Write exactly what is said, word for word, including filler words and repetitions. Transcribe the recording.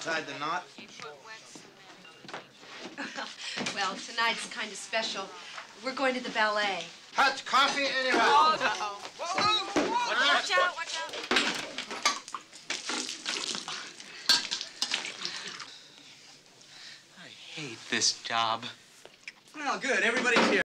Tied the knot? Well, tonight's kind of special. We're going to the ballet. Hot coffee anyway. Oh, no. Whoa, whoa, whoa. Watch out, watch out. I hate this job. Well, good. Everybody's here.